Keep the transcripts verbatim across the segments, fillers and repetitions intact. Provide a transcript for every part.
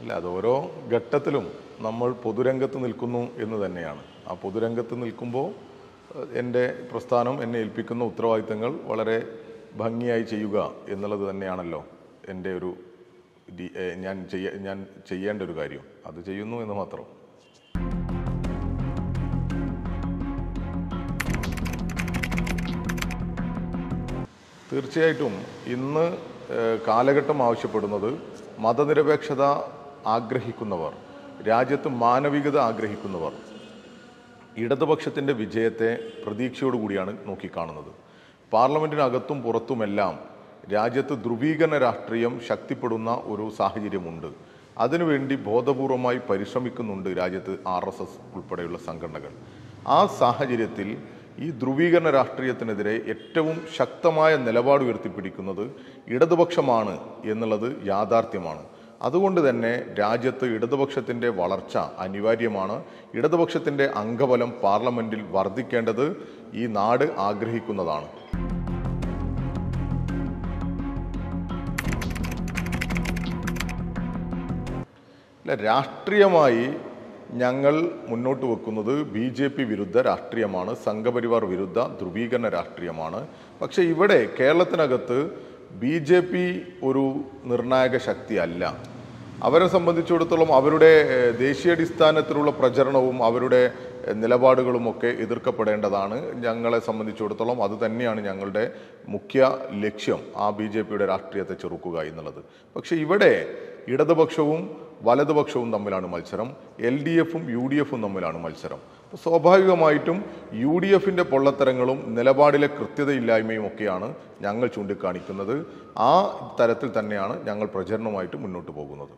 ഇല്ല, അത് ഓരോ ഘട്ടത്തിലും നമ്മൾ പൊതുരംഗത്ത് നിൽക്കുന്നു എന്ന് തന്നെയാണ്. ആ പൊതുരംഗത്ത് നിൽക്കുമ്പോൾ എൻ്റെ പ്രസ്ഥാനം എന്നെ ഏൽപ്പിക്കുന്ന ഉത്തരവാദിത്തങ്ങൾ വളരെ ഭംഗിയായി ചെയ്യുക എന്നുള്ളത് തന്നെയാണല്ലോ എൻ്റെ ഒരു ഞാൻ ചെയ്യ ഞാൻ ചെയ്യേണ്ട ഒരു കാര്യം. അത് ചെയ്യുന്നു എന്ന് മാത്രം. തീർച്ചയായിട്ടും ഇന്ന് കാലഘട്ടം ആവശ്യപ്പെടുന്നത് മതനിരപേക്ഷത ആഗ്രഹിക്കുന്നവർ, രാജ്യത്ത് മാനവികത ആഗ്രഹിക്കുന്നവർ ഇടതുപക്ഷത്തിൻ്റെ വിജയത്തെ പ്രതീക്ഷയോടുകൂടിയാണ് നോക്കിക്കാണുന്നത്. പാർലമെൻറ്റിനകത്തും പുറത്തുമെല്ലാം രാജ്യത്ത് ധ്രുവീകരണ രാഷ്ട്രീയം ശക്തിപ്പെടുന്ന ഒരു സാഹചര്യമുണ്ട്. അതിനുവേണ്ടി ബോധപൂർവമായി പരിശ്രമിക്കുന്നുണ്ട് രാജ്യത്ത് ആർ എസ് എസ് ഉൾപ്പെടെയുള്ള സംഘടനകൾ. ആ സാഹചര്യത്തിൽ ഈ ധ്രുവീകരണ രാഷ്ട്രീയത്തിനെതിരെ ഏറ്റവും ശക്തമായ നിലപാട് ഉയർത്തിപ്പിടിക്കുന്നത് ഇടതുപക്ഷമാണ് എന്നുള്ളത് യാഥാർത്ഥ്യമാണ്. അതുകൊണ്ട് തന്നെ രാജ്യത്ത് ഇടതുപക്ഷത്തിൻ്റെ വളർച്ച അനിവാര്യമാണ്. ഇടതുപക്ഷത്തിൻ്റെ അംഗബലം പാർലമെൻറ്റിൽ വർദ്ധിക്കേണ്ടത് ഈ നാട് ആഗ്രഹിക്കുന്നതാണ്. അല്ല, രാഷ്ട്രീയമായി ഞങ്ങൾ മുന്നോട്ട് വെക്കുന്നത് ബി ജെ പി വിരുദ്ധ രാഷ്ട്രീയമാണ്, സംഘപരിവാർ വിരുദ്ധ ധ്രുവീകരണ രാഷ്ട്രീയമാണ്. പക്ഷേ ഇവിടെ കേരളത്തിനകത്ത് ബി ജെ പി ഒരു നിർണായക ശക്തിയല്ല. അവരെ സംബന്ധിച്ചിടത്തോളം അവരുടെ ദേശീയാടിസ്ഥാനത്തിലുള്ള പ്രചരണവും അവരുടെ നിലപാടുകളുമൊക്കെ എതിർക്കപ്പെടേണ്ടതാണ്. ഞങ്ങളെ സംബന്ധിച്ചിടത്തോളം അത് തന്നെയാണ് ഞങ്ങളുടെ മുഖ്യ ലക്ഷ്യം, ആ ബി ജെ പിയുടെ രാഷ്ട്രീയത്തെ ചെറുക്കുക എന്നുള്ളത്. പക്ഷേ ഇവിടെ ഇടതുപക്ഷവും വലതുപക്ഷവും തമ്മിലാണ് മത്സരം, എൽ ഡി എഫും യു ഡി എഫും തമ്മിലാണ് മത്സരം. സ്വാഭാവികമായിട്ടും യു ഡി എഫിൻ്റെ പൊള്ളത്തരങ്ങളും നിലപാടിലെ കൃത്യതയില്ലായ്മയും ഒക്കെയാണ് ഞങ്ങൾ ചൂണ്ടിക്കാണിക്കുന്നത്. ആ തരത്തിൽ തന്നെയാണ് ഞങ്ങൾ പ്രചരണവുമായിട്ട് മുന്നോട്ട് പോകുന്നത്.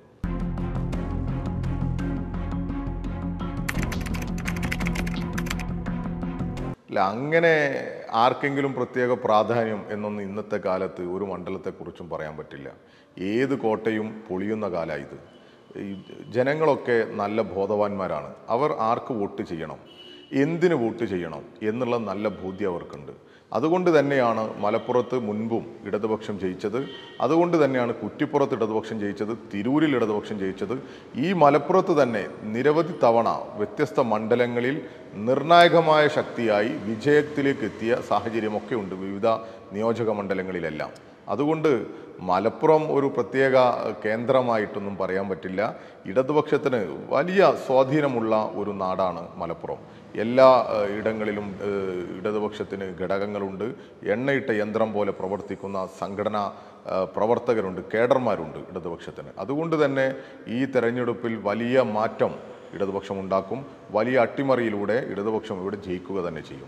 അല്ല, അങ്ങനെ ആർക്കെങ്കിലും പ്രത്യേക പ്രാധാന്യം എന്നൊന്നും ഇന്നത്തെ കാലത്ത് ഒരു മണ്ഡലത്തെക്കുറിച്ചും പറയാൻ പറ്റില്ല. ഏത് കോട്ടയും പൊളിയുന്ന കാലമാണ് ഇത്. ഈ ജനങ്ങളൊക്കെ നല്ല ബോധവാന്മാരാണ്. അവർ ആർക്ക് വോട്ട് ചെയ്യണം, എന്തിന് വോട്ട് ചെയ്യണം എന്നുള്ള നല്ല ബോധ്യം അവർക്കുണ്ട്. അതുകൊണ്ട് തന്നെയാണ് മലപ്പുറത്ത് മുൻപും ഇടതുപക്ഷം ജയിച്ചത്. അതുകൊണ്ട് തന്നെയാണ് കുറ്റിപ്പുറത്ത് ഇടതുപക്ഷം ജയിച്ചത്, തിരൂരിൽ ഇടതുപക്ഷം ജയിച്ചത്. ഈ മലപ്പുറത്ത് തന്നെ നിരവധി തവണ വ്യത്യസ്ത മണ്ഡലങ്ങളിൽ നിർണായകമായ ശക്തിയായി വിജയത്തിലേക്ക് എത്തിയ സാഹചര്യമൊക്കെ ഉണ്ട് വിവിധ നിയോജക മണ്ഡലങ്ങളിലെല്ലാം. അതുകൊണ്ട് മലപ്പുറം ഒരു പ്രത്യേക കേന്ദ്രമായിട്ടൊന്നും പറയാൻ പറ്റില്ല. ഇടതുപക്ഷത്തിന് വലിയ സ്വാധീനമുള്ള ഒരു നാടാണ് മലപ്പുറം. എല്ലാ ഇടങ്ങളിലും ഇടതുപക്ഷത്തിന് ഘടകങ്ങളുണ്ട്. എണ്ണയിട്ട യന്ത്രം പോലെ പ്രവർത്തിക്കുന്ന സംഘടനാ പ്രവർത്തകരുണ്ട്, കേഡർമാരുണ്ട് ഇടതുപക്ഷത്തിന്. അതുകൊണ്ട് തന്നെ ഈ തെരഞ്ഞെടുപ്പിൽ വലിയ മാറ്റം ഇടതുപക്ഷം ഉണ്ടാക്കും. വലിയ അട്ടിമറിയിലൂടെ ഇടതുപക്ഷം ഇവിടെ ജയിക്കുക തന്നെ ചെയ്യും.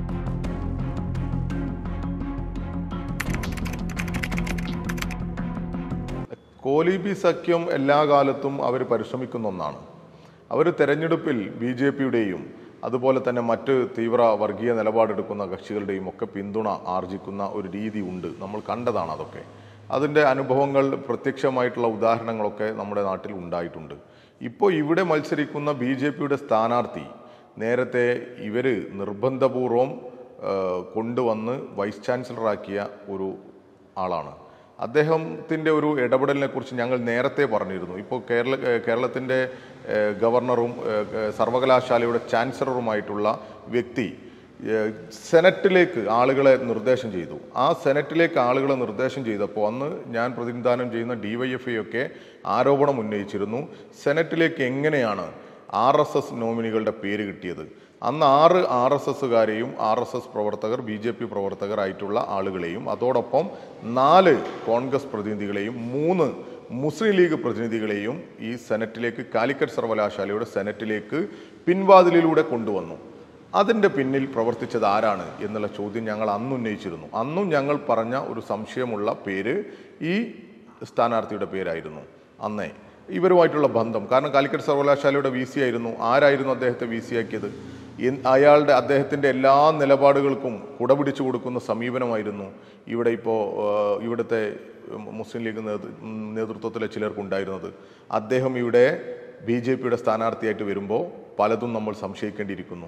കോലീബി സഖ്യം എല്ലാ കാലത്തും അവർ പരിശ്രമിക്കുന്ന ഒന്നാണ്. അവർ തെരഞ്ഞെടുപ്പിൽ ബി ജെ പിയുടെയും അതുപോലെ തന്നെ മറ്റ് തീവ്ര വർഗീയ നിലപാടെടുക്കുന്ന കക്ഷികളുടെയും ഒക്കെ പിന്തുണ ആർജിക്കുന്ന ഒരു രീതി ഉണ്ട്. നമ്മൾ കണ്ടതാണ് അതൊക്കെ. അതിൻ്റെ അനുഭവങ്ങൾ, പ്രത്യക്ഷമായിട്ടുള്ള ഉദാഹരണങ്ങളൊക്കെ നമ്മുടെ നാട്ടിൽ ഉണ്ടായിട്ടുണ്ട്. ഇപ്പോൾ ഇവിടെ മത്സരിക്കുന്ന ബി ജെ പിയുടെ സ്ഥാനാർത്ഥി നേരത്തെ ഇവർ നിർബന്ധപൂർവം കൊണ്ടുവന്ന് വൈസ് ചാൻസലറാക്കിയ ഒരു ആളാണ്. അദ്ദേഹത്തിൻ്റെ ഒരു ഇടപെടലിനെ കുറിച്ച് ഞങ്ങൾ നേരത്തെ പറഞ്ഞിരുന്നു. ഇപ്പോൾ കേരള കേരളത്തിൻ്റെ ഗവർണറും സർവകലാശാലയുടെ ചാൻസലറുമായിട്ടുള്ള വ്യക്തി സെനറ്റിലേക്ക് ആളുകളെ നിർദ്ദേശം ചെയ്തു. ആ സെനറ്റിലേക്ക് ആളുകളെ നിർദ്ദേശം ചെയ്തപ്പോൾ അന്ന് ഞാൻ പ്രതിനിധാനം ചെയ്യുന്ന ഡി വൈ എഫ് ഐ ഒക്കെ ആരോപണം ഉന്നയിച്ചിരുന്നു, സെനറ്റിലേക്ക് എങ്ങനെയാണ് ആർ എസ് എസ് നോമിനികളുടെ പേര് കിട്ടിയത്. അന്ന് ആറ് ആർ എസ് എസുകാരെയും ആർ എസ് എസ് പ്രവർത്തകർ, ബി ജെ പി പ്രവർത്തകരായിട്ടുള്ള ആളുകളെയും അതോടൊപ്പം നാല് കോൺഗ്രസ് പ്രതിനിധികളെയും മൂന്ന് മുസ്ലിം ലീഗ് പ്രതിനിധികളെയും ഈ സെനറ്റിലേക്ക്, കാലിക്കറ്റ് സർവകലാശാലയുടെ സെനറ്റിലേക്ക് പിൻവാതിലിലൂടെ കൊണ്ടുവന്നു. അതിൻ്റെ പിന്നിൽ പ്രവർത്തിച്ചത് ആരാണ് എന്നുള്ള ചോദ്യം ഞങ്ങൾ അന്ന് ഉന്നയിച്ചിരുന്നു. അന്നും ഞങ്ങൾ പറഞ്ഞ ഒരു സംശയമുള്ള പേര് ഈ സ്ഥാനാർത്ഥിയുടെ പേരായിരുന്നു അന്നേ. ഇവരുമായിട്ടുള്ള ബന്ധം, കാരണം കാലിക്കറ്റ് സർവകലാശാലയുടെ വി സി ആയിരുന്നു. ആരായിരുന്നു അദ്ദേഹത്തെ വി സി ആക്കിയത്? അയാളുടെ അദ്ദേഹത്തിൻ്റെ എല്ലാ നിലപാടുകൾക്കും കുടപിടിച്ചു കൊടുക്കുന്ന സമീപനമായിരുന്നു ഇവിടെ ഇപ്പോൾ ഇവിടുത്തെ മുസ്ലിം ലീഗ് നേതൃത്വത്തിലെ ചിലർക്കുണ്ടായിരുന്നത്. അദ്ദേഹം ഇവിടെ ബി ജെ പിയുടെ സ്ഥാനാർത്ഥിയായിട്ട് വരുമ്പോൾ പലതും നമ്മൾ സംശയിക്കേണ്ടിയിരിക്കുന്നു.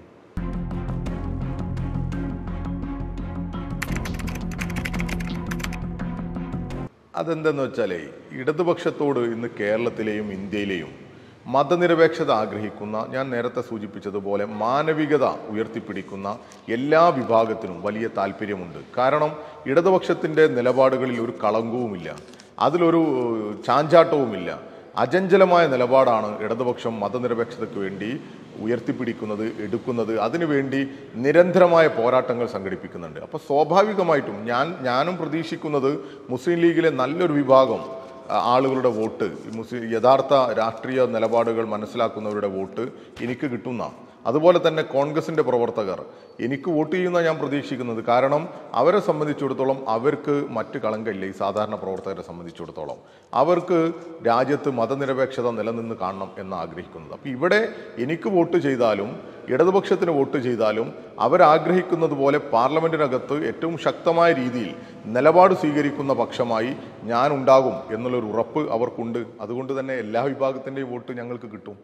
അതെന്തെന്ന് വെച്ചാലേ ഇടതുപക്ഷത്തോട് ഇന്ന് കേരളത്തിലെയും ഇന്ത്യയിലെയും മതനിരപേക്ഷത ആഗ്രഹിക്കുന്ന, ഞാൻ നേരത്തെ സൂചിപ്പിച്ചതുപോലെ മാനവികത ഉയർത്തിപ്പിടിക്കുന്ന എല്ലാ വിഭാഗത്തിനും വലിയ താല്പര്യമുണ്ട്. കാരണം ഇടതുപക്ഷത്തിൻ്റെ നിലപാടുകളിൽ ഒരു കളങ്കവുമില്ല, അതിലൊരു ചാഞ്ചാട്ടവുമില്ല. അചഞ്ചലമായ നിലപാടാണ് ഇടതുപക്ഷം മതനിരപേക്ഷതയ്ക്ക് വേണ്ടി ഉയർത്തിപ്പിടിക്കുന്നത്, എടുക്കുന്നത്. അതിനുവേണ്ടി നിരന്തരമായ പോരാട്ടങ്ങൾ സംഘടിപ്പിക്കുന്നുണ്ട്. അപ്പോൾ സ്വാഭാവികമായിട്ടും ഞാൻ ഞാനും പ്രതീക്ഷിക്കുന്നത് മുസ്ലിം ലീഗിലെ നല്ലൊരു വിഭാഗം ആളുകളുടെ വോട്ട്, മുസ്ലിം യഥാർത്ഥ രാഷ്ട്രീയ നിലപാടുകൾ മനസ്സിലാക്കുന്നവരുടെ വോട്ട് എനിക്ക് കിട്ടുന്ന, അതുപോലെ തന്നെ കോൺഗ്രസിൻ്റെ പ്രവർത്തകർ എനിക്ക് വോട്ട് ചെയ്യുന്ന ഞാൻ പ്രതീക്ഷിക്കുന്നത്. കാരണം അവരെ സംബന്ധിച്ചിടത്തോളം അവർക്ക് മറ്റ് കളങ്കമില്ല. ഈ സാധാരണ പ്രവർത്തകരെ സംബന്ധിച്ചിടത്തോളം അവർക്ക് രാജ്യത്ത് മതനിരപേക്ഷത നിലനിന്ന് കാണണം എന്ന് ആഗ്രഹിക്കുന്നത്. അപ്പോൾ ഇവിടെ എനിക്ക് വോട്ട് ചെയ്താലും ഇടതുപക്ഷത്തിന് വോട്ട് ചെയ്താലും അവരാഗ്രഹിക്കുന്നത് പോലെ പാർലമെൻറ്റിനകത്ത് ഏറ്റവും ശക്തമായ രീതിയിൽ നിലപാട് സ്വീകരിക്കുന്ന പക്ഷമായി ഞാൻ ഉണ്ടാകും എന്നുള്ളൊരു ഉറപ്പ് അവർക്കുണ്ട്. അതുകൊണ്ട് തന്നെ എല്ലാ വിഭാഗത്തിൻ്റെയും വോട്ട് ഞങ്ങൾക്ക് കിട്ടും.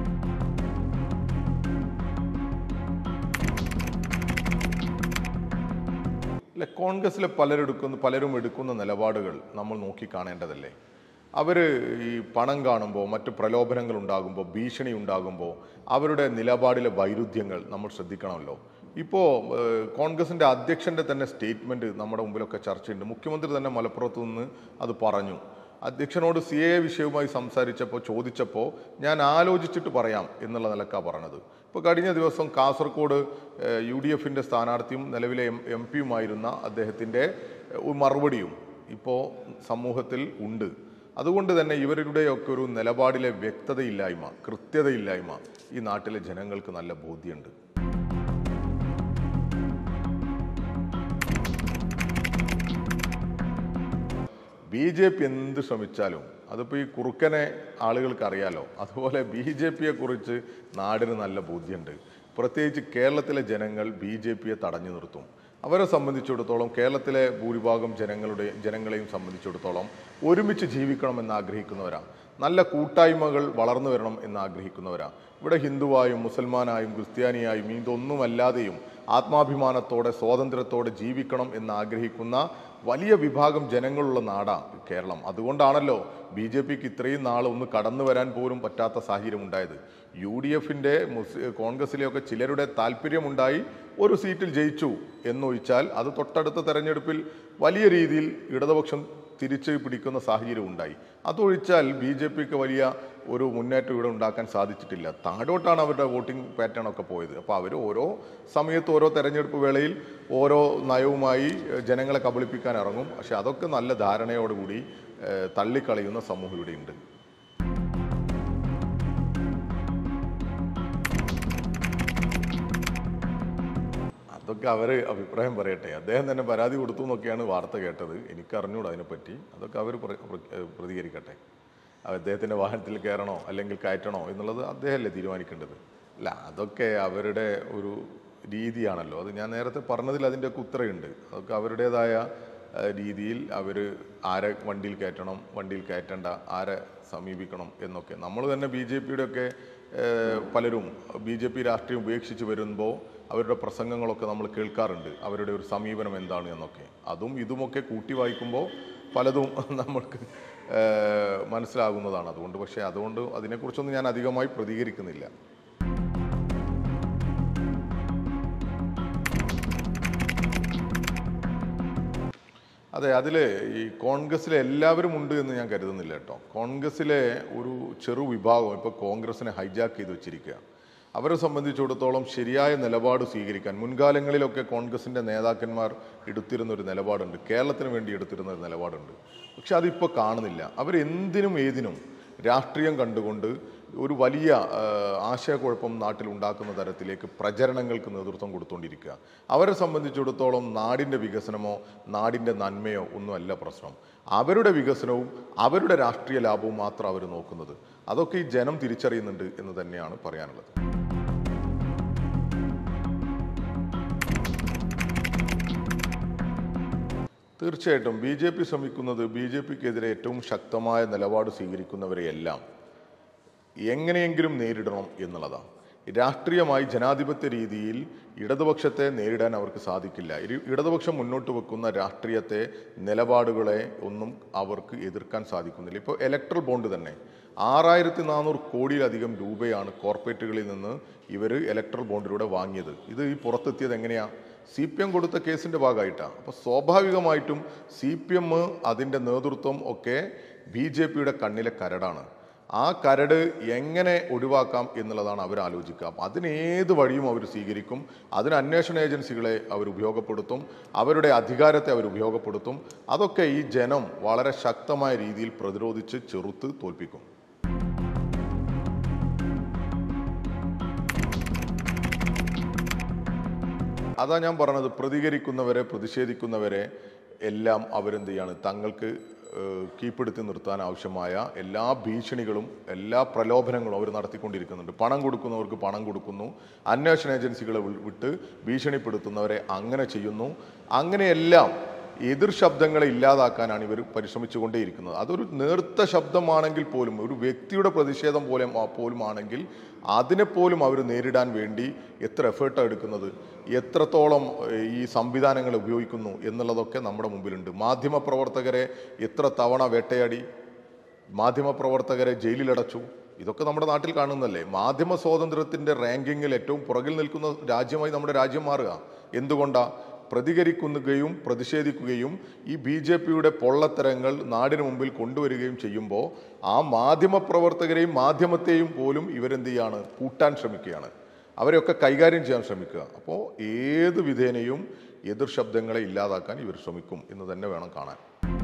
അല്ല, കോൺഗ്രസ്സിലെ പലരെടുക്കുന്ന പലരും എടുക്കുന്ന നിലപാടുകൾ നമ്മൾ നോക്കിക്കാണേണ്ടതല്ലേ? അവർ ഈ പണം കാണുമ്പോൾ, മറ്റ് പ്രലോഭനങ്ങൾ ഉണ്ടാകുമ്പോൾ, ഭീഷണി ഉണ്ടാകുമ്പോൾ അവരുടെ നിലപാടിലെ വൈരുദ്ധ്യങ്ങൾ നമ്മൾ ശ്രദ്ധിക്കണമല്ലോ. ഇപ്പോൾ കോൺഗ്രസിൻ്റെ അധ്യക്ഷൻ്റെ തന്നെ സ്റ്റേറ്റ്മെൻറ്റ് നമ്മുടെ മുമ്പിലൊക്കെ ചർച്ചയുണ്ട്. മുഖ്യമന്ത്രി തന്നെ മലപ്പുറത്ത് നിന്ന് അത് പറഞ്ഞു. അധ്യക്ഷനോട് സി എ വിഷയവുമായി സംസാരിച്ചപ്പോൾ ചോദിച്ചപ്പോൾ ഞാൻ ആലോചിച്ചിട്ട് പറയാം എന്നുള്ള നിലക്കാണ് പറഞ്ഞത്. ഇപ്പോൾ കഴിഞ്ഞ ദിവസം കാസർഗോഡ് യു ഡി എഫിൻ്റെ സ്ഥാനാർത്ഥിയും നിലവിലെ എം എം പിയുമായിരുന്ന അദ്ദേഹത്തിൻ്റെ മറുപടിയും ഇപ്പോൾ സമൂഹത്തിൽ ഉണ്ട്. അതുകൊണ്ട് തന്നെ ഇവരുടെയൊക്കെ ഒരു നിലപാടിലെ വ്യക്തതയില്ലായ്മ, കൃത്യതയില്ലായ്മ ഈ നാട്ടിലെ ജനങ്ങൾക്ക് നല്ല ബോധ്യമുണ്ട്. ബി ജെ പി എന്ത് ശ്രമിച്ചാലും, അതിപ്പോൾ ഈ കുറുക്കനെ ആളുകൾക്ക് അറിയാലോ, അതുപോലെ ബി ജെ പിയെ കുറിച്ച് നാടിന് നല്ല ബോധ്യമുണ്ട്. പ്രത്യേകിച്ച് കേരളത്തിലെ ജനങ്ങൾ ബി ജെ പിയെ തടഞ്ഞു നിർത്തും. അവരെ സംബന്ധിച്ചിടത്തോളം, കേരളത്തിലെ ഭൂരിഭാഗം ജനങ്ങളുടെ ജനങ്ങളെയും സംബന്ധിച്ചിടത്തോളം ഒരുമിച്ച് ജീവിക്കണമെന്ന് ആഗ്രഹിക്കുന്നവരാണ്. നല്ല കൂട്ടായ്മകൾ വളർന്നു വരണം എന്ന് ആഗ്രഹിക്കുന്നവരാണ്. ഇവിടെ ഹിന്ദുവായും മുസൽമാനായും ക്രിസ്ത്യാനിയായും ഇതൊന്നുമല്ലാതെയും ആത്മാഭിമാനത്തോടെ സ്വാതന്ത്ര്യത്തോടെ ജീവിക്കണം എന്ന് ആഗ്രഹിക്കുന്ന വലിയ വിഭാഗം ജനങ്ങളുള്ള നാടാണ് കേരളം. അതുകൊണ്ടാണല്ലോ ബി ജെ പിക്ക് ഇത്രയും നാൾ ഒന്ന് കടന്നു വരാൻ പോലും പറ്റാത്ത സാഹചര്യം ഉണ്ടായത്. യു ഡി എഫിൻ്റെ മുസ് കോൺഗ്രസിലെയൊക്കെ ചിലരുടെ താല്പര്യമുണ്ടായി ഒരു സീറ്റിൽ ജയിച്ചു എന്നൊഴിച്ചാൽ അത് തൊട്ടടുത്ത തെരഞ്ഞെടുപ്പിൽ വലിയ രീതിയിൽ ഇടതുപക്ഷം തിരിച്ച് പിടിക്കുന്ന സാഹചര്യം ഉണ്ടായി. അതൊഴിച്ചാൽ ബി ജെ പിക്ക് വലിയ ഒരു മുന്നേറ്റം ഇവിടെ ഉണ്ടാക്കാൻ സാധിച്ചിട്ടില്ല. താഴോട്ടാണ് അവരുടെ വോട്ടിംഗ് പാറ്റേൺ ഒക്കെ പോയത്. അപ്പോൾ അവർ ഓരോ സമയത്ത് ഓരോ തെരഞ്ഞെടുപ്പ് വേളയിൽ ഓരോ നയവുമായി ജനങ്ങളെ കബളിപ്പിക്കാൻ ഇറങ്ങും. പക്ഷെ അതൊക്കെ നല്ല ധാരണയോടുകൂടി തള്ളിക്കളയുന്ന സമൂഹം ഇവിടെയുണ്ട്. അതൊക്കെ അവർ അഭിപ്രായം പറയട്ടെ. അദ്ദേഹം തന്നെ പരാതി കൊടുത്തു എന്നൊക്കെയാണ് വാർത്ത കേട്ടത്. എനിക്കറിഞ്ഞൂടാ അതിനെപ്പറ്റി. അതൊക്കെ അവർ പ്രതികരിക്കട്ടെ. അദ്ദേഹത്തിൻ്റെ വാഹനത്തിൽ കയറണോ അല്ലെങ്കിൽ കയറ്റണോ എന്നുള്ളത് അദ്ദേഹമല്ലേ തീരുമാനിക്കേണ്ടത്. അല്ല, അതൊക്കെ അവരുടെ ഒരു രീതിയാണല്ലോ. അത് ഞാൻ നേരത്തെ പറഞ്ഞതിൽ അതിൻ്റെയൊക്കെ ഉത്തരവുണ്ട്. അതൊക്കെ അവരുടേതായ രീതിയിൽ അവർ ആരെ വണ്ടിയിൽ കയറ്റണം, വണ്ടിയിൽ കയറ്റണ്ട, ആരെ സമീപിക്കണം എന്നൊക്കെ. നമ്മൾ തന്നെ ബി ജെ പിയുടെ ഒക്കെ പലരും ബി ജെ പി രാഷ്ട്രീയം ഉപേക്ഷിച്ച് വരുമ്പോൾ അവരുടെ പ്രസംഗങ്ങളൊക്കെ നമ്മൾ കേൾക്കാറുണ്ട്. അവരുടെ ഒരു സമീപനം എന്താണ് എന്നൊക്കെ. അതും ഇതുമൊക്കെ കൂട്ടി വായിക്കുമ്പോൾ പലതും നമ്മൾക്ക് മനസ്സിലാകുന്നതാണ്. അതുകൊണ്ട് പക്ഷേ അതുകൊണ്ട് അതിനെക്കുറിച്ചൊന്നും ഞാൻ അധികമായി പ്രതികരിക്കുന്നില്ല. അതെ, അതിൽ ഈ കോൺഗ്രസ്സിലെ എല്ലാവരും ഉണ്ട് എന്ന് ഞാൻ കരുതുന്നില്ല കേട്ടോ. കോൺഗ്രസ്സിലെ ഒരു ചെറു വിഭാഗം ഇപ്പോൾ കോൺഗ്രസിനെ ഹൈജാക്ക് ചെയ്ത് വെച്ചിരിക്കുക. അവരെ സംബന്ധിച്ചിടത്തോളം ശരിയായ നിലപാട് സ്വീകരിക്കാൻ മുൻകാലങ്ങളിലൊക്കെ കോൺഗ്രസിൻ്റെ നേതാക്കന്മാർ എടുത്തിരുന്ന ഒരു നിലപാടുണ്ട്, കേരളത്തിന് വേണ്ടി എടുത്തിരുന്ന ഒരു നിലപാടുണ്ട്. പക്ഷെ അതിപ്പോൾ കാണുന്നില്ല. അവരെന്തിനും ഏതിനും രാഷ്ട്രീയം കണ്ടുകൊണ്ട് ഒരു വലിയ ആശയക്കുഴപ്പം നാട്ടിലുണ്ടാക്കുന്ന തരത്തിലേക്ക് പ്രചരണങ്ങൾക്ക് നേതൃത്വം കൊടുത്തുകൊണ്ടിരിക്കുക. അവരെ സംബന്ധിച്ചിടത്തോളം നാടിൻ്റെ വികസനമോ നാടിൻ്റെ നന്മയോ ഒന്നുമല്ല പ്രശ്നം. അവരുടെ വികസനവും അവരുടെ രാഷ്ട്രീയ ലാഭവും മാത്രം അവർ നോക്കുന്നത്. അതൊക്കെ ഈ ജനം തിരിച്ചറിയുന്നുണ്ട് എന്ന് തന്നെയാണ് പറയാനുള്ളത്. തീർച്ചയായിട്ടും ബി ജെ പി ശ്രമിക്കുന്നത് ബി ജെ പിക്കെതിരെ ഏറ്റവും ശക്തമായ നിലപാട് സ്വീകരിക്കുന്നവരെയെല്ലാം എങ്ങനെയെങ്കിലും നേരിടണം എന്നുള്ളതാണ്. രാഷ്ട്രീയമായി ജനാധിപത്യ രീതിയിൽ ഇടതുപക്ഷത്തെ നേരിടാൻ അവർക്ക് സാധിക്കില്ല. ഇടതുപക്ഷം മുന്നോട്ട് വെക്കുന്ന രാഷ്ട്രീയത്തെ, നിലപാടുകളെ ഒന്നും അവർക്ക് എതിർക്കാൻ സാധിക്കുന്നില്ല. ഇപ്പോൾ ഇലക്ട്രൽ ബോണ്ട് തന്നെ ആറായിരത്തി നാനൂറ് കോടിയിലധികം രൂപയാണ് കോർപ്പറേറ്റുകളിൽ നിന്ന് ഇവർ ഇലക്ട്രൽ ബോണ്ടിലൂടെ വാങ്ങിയത്. ഇത് ഈ പുറത്തെത്തിയത് എങ്ങനെയാണ്? സി പി എം കൊടുത്ത കേസിൻ്റെ ഭാഗമായിട്ടാണ്. അപ്പോൾ സ്വാഭാവികമായിട്ടും സി പി എം അതിൻ്റെ നേതൃത്വം ഒക്കെ ബി ജെ പിയുടെ കണ്ണിലെ കരടാണ്. ആ കരട് എങ്ങനെ ഒഴിവാക്കാം എന്നുള്ളതാണ് അവർ ആലോചിക്കുക. അതിന് ഏത് വഴിയും അവർ സ്വീകരിക്കും. അതിന് അന്വേഷണ ഏജൻസികളെ അവർ ഉപയോഗപ്പെടുത്തും, അവരുടെ അധികാരത്തെ അവർ ഉപയോഗപ്പെടുത്തും. അതൊക്കെ ഈ ജനം വളരെ ശക്തമായ രീതിയിൽ പ്രതിരോധിച്ച് ചെറുത്ത് തോൽപ്പിക്കും. അതാ ഞാൻ പറഞ്ഞത്, പ്രതികരിക്കുന്നവരെ, പ്രതിഷേധിക്കുന്നവരെ എല്ലാം അവരെന്ത് ചെയ്യാണ്, തങ്ങൾക്ക് കീഴ്പ്പെടുത്തി നിർത്താൻ ആവശ്യമായ എല്ലാ ഭീഷണികളും എല്ലാ പ്രലോഭനങ്ങളും അവർ നടത്തിക്കൊണ്ടിരിക്കുന്നുണ്ട്. പണം കൊടുക്കുന്നവർക്ക് പണം കൊടുക്കുന്നു, അന്വേഷണ ഏജൻസികളെ വിട്ട് ഭീഷണിപ്പെടുത്തുന്നവരെ അങ്ങനെ ചെയ്യുന്നു. അങ്ങനെയെല്ലാം എതിർ ശബ്ദങ്ങളെ ഇല്ലാതാക്കാനാണ് ഇവർ പരിശ്രമിച്ചുകൊണ്ടേയിരിക്കുന്നത്. അതൊരു നേർത്ത ശബ്ദമാണെങ്കിൽ പോലും, ഒരു വ്യക്തിയുടെ പ്രതിഷേധം പോലെ പോലും ആണെങ്കിൽ അതിനെപ്പോലും അവർ നേരിടാൻ വേണ്ടി എത്ര എഫേർട്ടാണ് എടുക്കുന്നത്, എത്രത്തോളം ഈ സംവിധാനങ്ങൾ ഉപയോഗിക്കുന്നു എന്നുള്ളതൊക്കെ നമ്മുടെ മുമ്പിലുണ്ട്. മാധ്യമപ്രവർത്തകരെ എത്ര തവണ വേട്ടയാടി, മാധ്യമപ്രവർത്തകരെ ജയിലിലടച്ചു, ഇതൊക്കെ നമ്മുടെ നാട്ടിൽ കാണുന്നല്ലേ. മാധ്യമ സ്വാതന്ത്ര്യത്തിൻ്റെ റാങ്കിങ്ങിൽ ഏറ്റവും പുറകിൽ നിൽക്കുന്ന രാജ്യമായി നമ്മുടെ രാജ്യം മാറുക എന്തുകൊണ്ടാണ്? പ്രതികരിക്കുകയും പ്രതിഷേധിക്കുകയും ഈ ബി ജെ പിയുടെ പൊള്ളത്തരങ്ങൾ നാടിന് മുമ്പിൽ കൊണ്ടുവരികയും ചെയ്യുമ്പോൾ ആ മാധ്യമപ്രവർത്തകരെയും മാധ്യമത്തെയും പോലും ഇവരെന്ത് ചെയ്യാണ്, പൂട്ടാൻ ശ്രമിക്കുകയാണ്, അവരെയൊക്കെ കൈകാര്യം ചെയ്യാൻ ശ്രമിക്കുക. അപ്പോൾ ഏത് വിധേനയും എതിർ ശബ്ദങ്ങളെ ഇല്ലാതാക്കാൻ ഇവർ ശ്രമിക്കും എന്ന് തന്നെ വേണം കാണാൻ.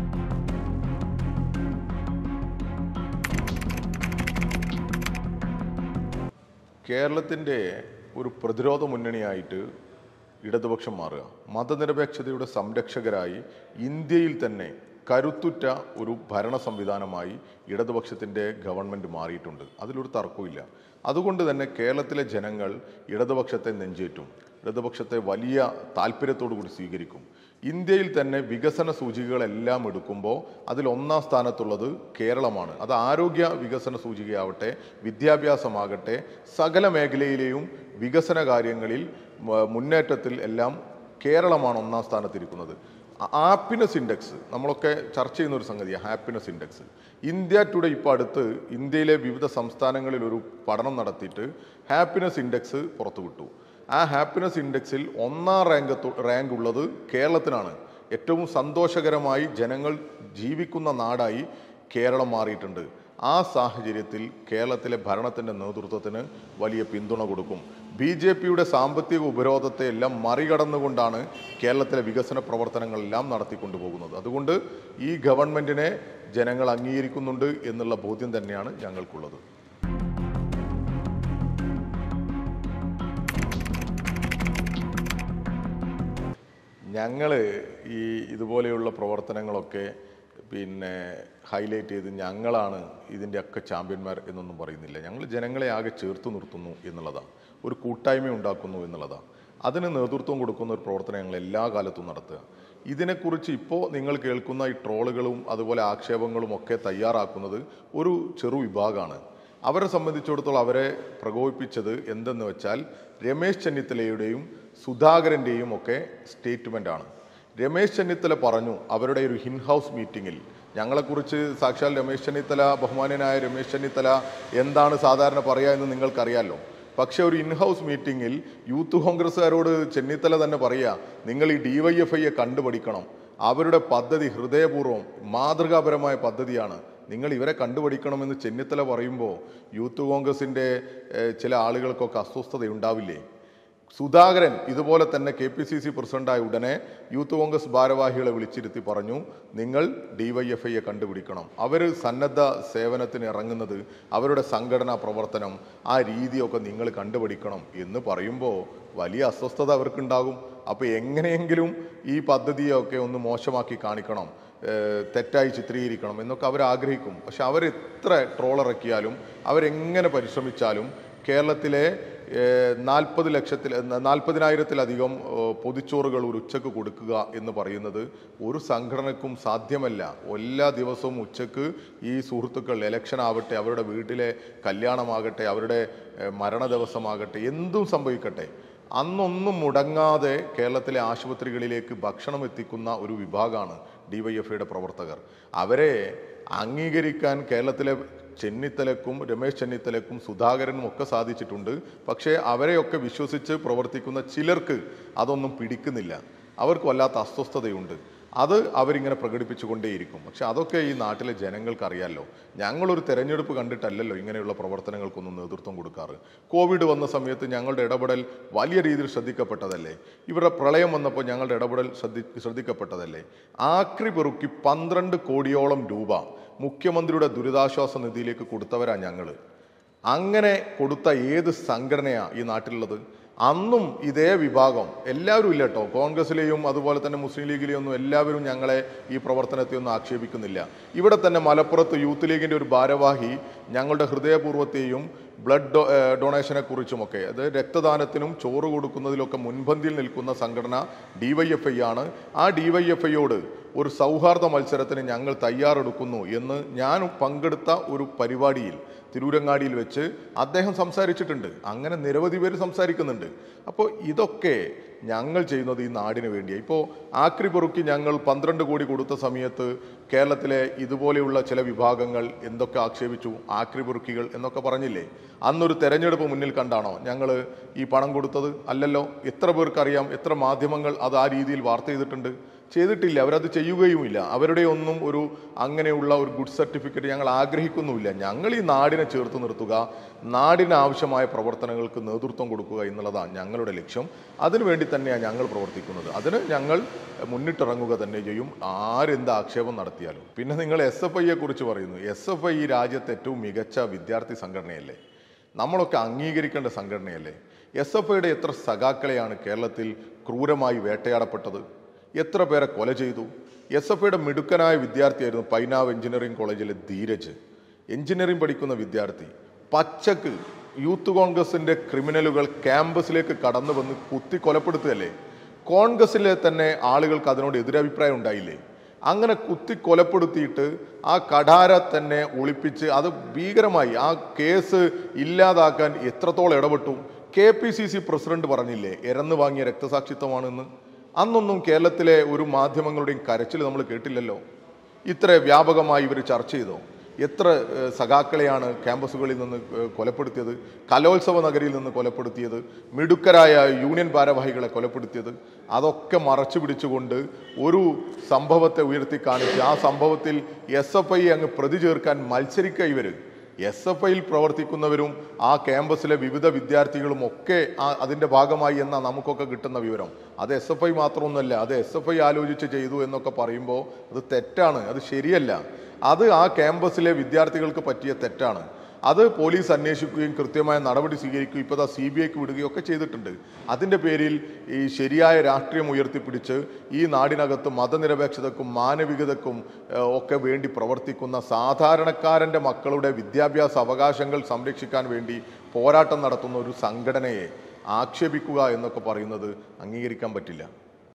കേരളത്തിൻ്റെ ഒരു പ്രതിരോധ മുന്നണിയായിട്ട് ഇടതുപക്ഷം മാറുക, മതനിരപേക്ഷതയുടെ സംരക്ഷകരായി ഇന്ത്യയിൽ തന്നെ കരുത്തുറ്റ ഒരു ഭരണ സംവിധാനമായി ഇടതുപക്ഷത്തിൻ്റെ ഗവൺമെൻറ് മാറിയിട്ടുണ്ട്. അതിലൊരു തർക്കമില്ല. അതുകൊണ്ട് തന്നെ കേരളത്തിലെ ജനങ്ങൾ ഇടതുപക്ഷത്തെ നെഞ്ചേറ്റും, ഇടതുപക്ഷത്തെ വലിയ താല്പര്യത്തോടു കൂടി സ്വീകരിക്കും. ഇന്ത്യയിൽ തന്നെ വികസന സൂചികകളെല്ലാം എടുക്കുമ്പോൾ അതിൽ ഒന്നാം സ്ഥാനത്തുള്ളത് കേരളമാണ്. അത് ആരോഗ്യ വികസന സൂചികയാവട്ടെ, വിദ്യാഭ്യാസമാകട്ടെ, സകല മേഖലയിലെയും വികസന കാര്യങ്ങളിൽ മുന്നേറ്റത്തിൽ എല്ലാം കേരളമാണ് ഒന്നാം സ്ഥാനത്തിരിക്കുന്നത്. ഹാപ്പിനെസ് ഇൻഡെക്സ് നമ്മളൊക്കെ ചർച്ച ചെയ്യുന്ന ഒരു സംഗതിയാണ് ഹാപ്പിനെസ് ഇൻഡെക്സ്. ഇന്ത്യ ടുഡേ ഇപ്പോൾ അടുത്ത് ഇന്ത്യയിലെ വിവിധ സംസ്ഥാനങ്ങളിൽ ഒരു പഠനം നടത്തിയിട്ട് ഹാപ്പിനെസ് ഇൻഡെക്സ് പുറത്തുവിട്ടു. ആ ഹാപ്പിനെസ് ഇൻഡെക്സിൽ ഒന്നാം റാങ്ക് റാങ്ക് ഉള്ളത് കേരളത്തിനാണ്. ഏറ്റവും സന്തോഷകരമായി ജനങ്ങൾ ജീവിക്കുന്ന നാടായി കേരളം മാറിയിട്ടുണ്ട്. ആ സാഹചര്യത്തിൽ കേരളത്തിലെ ഭരണത്തിൻ്റെ നേതൃത്വത്തിന് വലിയ പിന്തുണ കൊടുക്കും. ബി ജെ പിയുടെ സാമ്പത്തിക ഉപരോധത്തെ എല്ലാം മറികടന്നുകൊണ്ടാണ് കേരളത്തിലെ വികസന പ്രവർത്തനങ്ങളെല്ലാം നടത്തിക്കൊണ്ടുപോകുന്നത്. അതുകൊണ്ട് ഈ ഗവൺമെൻറ്റിനെ ജനങ്ങൾ അംഗീകരിക്കുന്നുണ്ട് എന്നുള്ള ബോധ്യം തന്നെയാണ് ഞങ്ങൾക്കുള്ളത്. ഞങ്ങൾ ഈ ഇതുപോലെയുള്ള പ്രവർത്തനങ്ങളൊക്കെ പിന്നെ ഹൈലൈറ്റ് ചെയ്ത് ഞങ്ങളാണ് ഇതിൻ്റെയൊക്കെ ചാമ്പ്യന്മാർ എന്നൊന്നും പറയുന്നില്ല. ഞങ്ങൾ ജനങ്ങളെ ആകെ ചേർത്ത് നിർത്തുന്നു എന്നുള്ളതാണ്, ഒരു കൂട്ടായ്മ ഉണ്ടാക്കുന്നു എന്നുള്ളതാണ്. അതിന് നേതൃത്വം കൊടുക്കുന്ന ഒരു പ്രവർത്തനം ഞങ്ങൾ എല്ലാ കാലത്തും നടത്തുക. ഇതിനെക്കുറിച്ച് ഇപ്പോൾ നിങ്ങൾ കേൾക്കുന്ന ഈ ട്രോളുകളും അതുപോലെ ആക്ഷേപങ്ങളും ഒക്കെ തയ്യാറാക്കുന്നത് ഒരു ചെറു വിഭാഗമാണ്. അവരെ സംബന്ധിച്ചിടത്തോളം അവരെ പ്രകോപിപ്പിച്ചത് എന്തെന്ന് വെച്ചാൽ രമേശ് ചെന്നിത്തലയുടെയും സുധാകരൻ്റെയും ഒക്കെ സ്റ്റേറ്റ്മെൻറ്റാണ്. രമേശ് ചെന്നിത്തല പറഞ്ഞു അവരുടെ ഒരു ഇൻ ഹൗസ് മീറ്റിങ്ങിൽ, ഞങ്ങളെക്കുറിച്ച് സാക്ഷാൽ രമേശ് ചെന്നിത്തല, ബഹുമാന്യനായ രമേശ് ചെന്നിത്തല എന്താണ് സാധാരണ പറയുക എന്ന് നിങ്ങൾക്കറിയാമല്ലോ. പക്ഷേ ഒരു ഇൻ ഹൗസ് മീറ്റിങ്ങിൽ യൂത്ത് കോൺഗ്രസ്സുകാരോട് ചെന്നിത്തല തന്നെ പറയുക, നിങ്ങൾ ഈ ഡി വൈ എഫ് ഐയെ കണ്ടുപഠിക്കണം, അവരുടെ പദ്ധതി ഹൃദയപൂർവ്വം മാതൃകാപരമായ പദ്ധതിയാണ്, നിങ്ങൾ ഇവരെ കണ്ടുപഠിക്കണമെന്ന് ചെന്നിത്തല പറയുമ്പോൾ യൂത്ത് കോൺഗ്രസിൻ്റെ ചില ആളുകൾക്കൊക്കെ അസ്വസ്ഥതയുണ്ടാവില്ലേ? സുധാകരൻ ഇതുപോലെ തന്നെ കെ പി സി സി പ്രസിഡന്റായ ഉടനെ യൂത്ത് കോൺഗ്രസ് ഭാരവാഹികളെ വിളിച്ചിരുത്തി പറഞ്ഞു, നിങ്ങൾ ഡി വൈ എഫ് ഐയെ കണ്ടുപിടിക്കണം, അവർ സന്നദ്ധ സേവനത്തിന് ഇറങ്ങുന്നത്, അവരുടെ സംഘടനാ പ്രവർത്തനം, ആ രീതിയൊക്കെ നിങ്ങൾ കണ്ടുപിടിക്കണം എന്ന് പറയുമ്പോൾ വലിയ അസ്വസ്ഥത അവർക്കുണ്ടാകും. അപ്പോൾ എങ്ങനെയെങ്കിലും ഈ പദ്ധതിയൊക്കെ ഒന്ന് മോശമാക്കി കാണിക്കണം, തെറ്റായി ചിത്രീകരിക്കണം എന്നൊക്കെ അവർ ആഗ്രഹിക്കും. പക്ഷെ അവരെത്ര ട്രോളിറക്കിയാലും അവരെങ്ങനെ പരിശ്രമിച്ചാലും കേരളത്തിലെ നാൽപ്പത് ലക്ഷത്തിൽ നാൽപ്പതിനായിരത്തിലധികം പൊതിച്ചോറുകൾ ഒരു ഉച്ചക്ക് കൊടുക്കുക എന്ന് പറയുന്നത് ഒരു സംഘടനക്കും സാധ്യമല്ല. എല്ലാ ദിവസവും ഉച്ചക്ക് ഈ സുഹൃത്തുക്കൾ ഇലക്ഷൻ ആവട്ടെ, അവരുടെ വീട്ടിലെ കല്യാണമാകട്ടെ, അവരുടെ മരണ ദിവസമാകട്ടെ, എന്തും സംഭവിക്കട്ടെ, അന്നൊന്നും മുടങ്ങാതെ കേരളത്തിലെ ആശുപത്രികളിലേക്ക് ഭക്ഷണം എത്തിക്കുന്ന ഒരു വിഭാഗമാണ് ഡിവൈഎഫ്ഐയുടെ പ്രവർത്തകർ. അവരെ അംഗീകരിക്കാൻ കേരളത്തിലെ ചെന്നിത്തലക്കും രമേശ് ചെന്നിത്തലക്കും സുധാകരനും ഒക്കെ സാധിച്ചിട്ടുണ്ട്. പക്ഷേ അവരെയൊക്കെ വിശ്വസിച്ച് പ്രവർത്തിക്കുന്ന ചിലർക്ക് അതൊന്നും പിടിക്കുന്നില്ല. അവർക്ക് വല്ലാത്ത അസ്വസ്ഥതയുണ്ട്. അത് അവരിങ്ങനെ പ്രകടിപ്പിച്ചുകൊണ്ടേയിരിക്കും. പക്ഷെ അതൊക്കെ ഈ നാട്ടിലെ ജനങ്ങൾക്ക് അറിയാമല്ലോ. ഞങ്ങളൊരു തെരഞ്ഞെടുപ്പ് കണ്ടിട്ടല്ലല്ലോ ഇങ്ങനെയുള്ള പ്രവർത്തനങ്ങൾക്കൊന്നും നേതൃത്വം കൊടുക്കാറ്. കോവിഡ് വന്ന സമയത്ത് ഞങ്ങളുടെ ഇടപെടൽ വലിയ രീതിയിൽ ശ്രദ്ധിക്കപ്പെട്ടതല്ലേ? ഇവരുടെ പ്രളയം വന്നപ്പോൾ ഞങ്ങളുടെ ഇടപെടൽ ശ്രദ്ധി ശ്രദ്ധിക്കപ്പെട്ടതല്ലേ? ആക്രി പെറുക്കി പന്ത്രണ്ട് കോടിയോളം രൂപ മുഖ്യമന്ത്രിയുടെ ദുരിതാശ്വാസ നിധിയിലേക്ക് കൊടുത്തവരാണ് ഞങ്ങൾ. അങ്ങനെ കൊടുത്ത ഏത് സംഘടനയാണ് ഈ നാട്ടിലുള്ളത്? അന്നും ഇതേ വിഭാഗം, എല്ലാവരും ഇല്ല കേട്ടോ, കോൺഗ്രസിലെയും അതുപോലെ തന്നെ മുസ്ലിം ലീഗിലെയും ഒന്നും എല്ലാവരും ഞങ്ങളെ ഈ പ്രവർത്തനത്തെ ഒന്നും ആക്ഷേപിക്കുന്നില്ല. ഇവിടെ തന്നെ മലപ്പുറത്ത് യൂത്ത് ലീഗിൻ്റെ ഒരു ഭാരവാഹി ഞങ്ങളുടെ ഹൃദയപൂർവ്വത്തെയും ബ്ലഡ് ഡൊ ഡൊണേഷനെ കുറിച്ചുമൊക്കെ, അത് രക്തദാനത്തിനും ചോറ് കൊടുക്കുന്നതിലൊക്കെ മുൻപന്തിയിൽ നിൽക്കുന്ന സംഘടന ഡിവൈഎഫ്ഐ ആണ്. ആ ഡിവൈഎഫ്ഐയോട് ഒരു സൗഹാർദ്ദ മത്സരത്തിന് ഞങ്ങൾ തയ്യാറെടുക്കുന്നു എന്ന് ഞാൻ പങ്കെടുത്ത ഒരു പരിപാടിയിൽ തിരൂരങ്ങാടിയിൽ വെച്ച് അദ്ദേഹം സംസാരിച്ചിട്ടുണ്ട്. അങ്ങനെ നിരവധി പേര് സംസാരിക്കുന്നുണ്ട്. അപ്പോൾ ഇതൊക്കെ ഞങ്ങൾ ചെയ്യുന്നത് ഈ നാടിന് വേണ്ടിയാണ്. ഇപ്പോൾ ആക്രി പെറുക്കി ഞങ്ങൾ പന്ത്രണ്ട് കോടി കൊടുത്ത സമയത്ത് കേരളത്തിലെ ഇതുപോലെയുള്ള ചില വിഭാഗങ്ങൾ എന്തൊക്കെ ആക്ഷേപിച്ചു? ആക്രി പെറുക്കികൾ എന്നൊക്കെ പറഞ്ഞില്ലേ? അന്നൊരു തെരഞ്ഞെടുപ്പ് മുന്നിൽ കണ്ടാണോ ഞങ്ങൾ ഈ പണം കൊടുത്തത്? അല്ലല്ലോ. എത്ര പേർക്കറിയാം? എത്ര മാധ്യമങ്ങൾ അത് ആ രീതിയിൽ വാർത്ത ചെയ്തിട്ടുണ്ട്? ചെയ്തിട്ടില്ല. അവരത് ചെയ്യുകയുമില്ല. അവരുടെ ഒന്നും ഒരു അങ്ങനെയുള്ള ഒരു ഗുഡ് സർട്ടിഫിക്കറ്റ് ഞങ്ങൾ ആഗ്രഹിക്കുന്നുമില്ല. ഞങ്ങൾ ഈ നാടിനെ ചേർത്ത് നിർത്തുക, നാടിന് ആവശ്യമായ പ്രവർത്തനങ്ങൾക്ക് നേതൃത്വം കൊടുക്കുക എന്നുള്ളതാണ് ഞങ്ങളുടെ ലക്ഷ്യം. അതിനുവേണ്ടി തന്നെയാണ് ഞങ്ങൾ പ്രവർത്തിക്കുന്നത്. അതിന് ഞങ്ങൾ മുന്നിട്ടിറങ്ങുക തന്നെ ചെയ്യും, ആരെന്ത് ആക്ഷേപം നടത്തിയാലും. പിന്നെ നിങ്ങൾ എസ് എഫ് ഐയെ കുറിച്ച് പറയുന്നു. എസ് എഫ് ഐ ഈ രാജ്യത്തെ ഏറ്റവും മികച്ച വിദ്യാർത്ഥി സംഘടനയല്ലേ? നമ്മളൊക്കെ അംഗീകരിക്കേണ്ട സംഘടനയല്ലേ? എസ് എഫ് ഐയുടെ എത്ര സഖാക്കളെയാണ് കേരളത്തിൽ ക്രൂരമായി വേട്ടയാടപ്പെട്ടത്? എത്ര പേരെ കൊല ചെയ്തു? എസ് എഫ് ഐയുടെ മിടുക്കനായ വിദ്യാർത്ഥിയായിരുന്നു പൈനാവ് എഞ്ചിനീയറിംഗ് കോളേജിലെ ധീരജ്. എഞ്ചിനീയറിംഗ് പഠിക്കുന്ന വിദ്യാർത്ഥി പച്ചക്ക് യൂത്ത് കോൺഗ്രസിൻ്റെ ക്രിമിനലുകൾ ക്യാമ്പസിലേക്ക് കടന്നു വന്ന് കുത്തി കൊലപ്പെടുത്തുകയല്ലേ? കോൺഗ്രസിലെ തന്നെ ആളുകൾക്ക് അതിനോട് എതിരഭിപ്രായം ഉണ്ടായില്ലേ? അങ്ങനെ കുത്തി കൊലപ്പെടുത്തിയിട്ട് ആ കഠാര തന്നെ ഒളിപ്പിച്ച് അത് ഭീകരമായി ആ കേസ് ഇല്ലാതാക്കാൻ എത്രത്തോളം ഇടപെട്ടു? K P C C president പറഞ്ഞില്ലേ എരന്ന് വാങ്ങിയ രക്തസാക്ഷിത്വമാണെന്ന്? അന്നൊന്നും കേരളത്തിലെ ഒരു മാധ്യമങ്ങളുടെയും കരച്ചിൽ നമ്മൾ കേട്ടില്ലല്ലോ. ഇത്ര വ്യാപകമായി ഇവർ ചർച്ച ചെയ്തോ? എത്ര സഖാക്കളെയാണ് ക്യാമ്പസുകളിൽ നിന്ന് കൊലപ്പെടുത്തിയത്? കലോത്സവ നഗരിയിൽ നിന്ന് കൊലപ്പെടുത്തിയത്? മിടുക്കരായ യൂണിയൻ ഭാരവാഹികളെ കൊലപ്പെടുത്തിയത്? അതൊക്കെ മറച്ചു പിടിച്ചുകൊണ്ട് ഒരു സംഭവത്തെ ഉയർത്തി കാണിച്ച് ആ സംഭവത്തിൽ എസ് എഫ് ഐ അങ്ങ് പ്രതി ചേർക്കാൻ മത്സരിക്കുക ഇവർ. എസ് എഫ് ഐയിൽ പ്രവർത്തിക്കുന്നവരും ആ ക്യാമ്പസിലെ വിവിധ വിദ്യാർത്ഥികളും ഒക്കെ ആ അതിൻ്റെ ഭാഗമായി എന്നാണ് നമുക്കൊക്കെ കിട്ടുന്ന വിവരം. അത് എസ് എഫ് ഐ മാത്രമൊന്നുമല്ല, അത് എസ് എഫ് ഐ ആലോചിച്ച് ചെയ്തു എന്നൊക്കെ പറയുമ്പോൾ അത് തെറ്റാണ്, അത് ശരിയല്ല. അത് ആ ക്യാമ്പസിലെ വിദ്യാർത്ഥികൾക്ക് പറ്റിയ തെറ്റാണ്. അത് പോലീസ് അന്വേഷിക്കുകയും കൃത്യമായ നടപടി സ്വീകരിക്കുകയും ഇപ്പോൾ സി ബി ഐക്ക് വിടുകയും ഒക്കെ ചെയ്തിട്ടുണ്ട്. അതിൻ്റെ പേരിൽ ഈ ശരിയായ രാഷ്ട്രീയം ഉയർത്തിപ്പിടിച്ച് ഈ നാടിനകത്ത് മതനിരപേക്ഷതക്കും മാനവികതക്കും ഒക്കെ വേണ്ടി പ്രവർത്തിക്കുന്ന സാധാരണക്കാരൻ്റെ മക്കളുടെ വിദ്യാഭ്യാസ അവകാശങ്ങൾ സംരക്ഷിക്കാൻ വേണ്ടി പോരാട്ടം നടത്തുന്ന ഒരു സംഘടനയെ ആക്ഷേപിക്കുക എന്നൊക്കെ പറയുന്നത് അംഗീകരിക്കാൻ പറ്റില്ല.